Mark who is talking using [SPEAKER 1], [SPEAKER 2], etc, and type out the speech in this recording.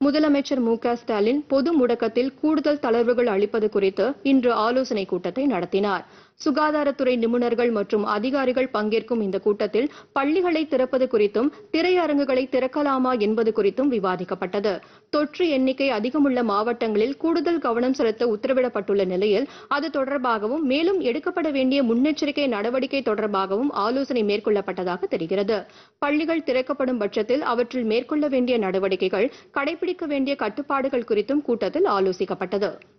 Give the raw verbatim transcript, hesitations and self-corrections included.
[SPEAKER 1] முதலமைச்சர் மு க ஸ்டாலின் பொது முடக்கத்தில் கூடுதல் தளர்வுகள் அளிப்பது குறித்து இன்று ஆலோசனைக் கூட்டத்தை நடத்தினார். சுகாதாரத்துறை நிபுணர்கள் மற்றும் அதிகாரிகள் பங்கேற்கும் இந்த கூட்டத்தில் பள்ளிகளை திறப்பது குறித்தும் திரையரங்குகளை திறக்கலாமா என்பது குறித்தும் விவாதிக்கப்பட்டது. தொற்று எண்ணிக்கை அதிகமுள்ள மாவட்டங்களில் கூடுதல் கவனம் செலுத்த உத்தரவிடப்பட்டுள்ள நிலையில் அது தொடர்பாகவும் மேலும் எடுக்கப்பட வேண்டிய முன்னெச்சரிக்கை நடவடிக்கை தொடர்பாகவும் ஆலோசனை மேற்கொள்ளப்பட்டதாக தெரிகிறது. பள்ளிகள் திறக்கப்படும் பட்சத்தில் அவற்றில் மேற்கொள்ள வேண்டிய நடவடிக்கைகள், கடைபிடிக்க வேண்டிய கட்டுப்பாடுகள் குறித்தும் கூட்டத்தில் ஆலோசிக்கப்பட்டது.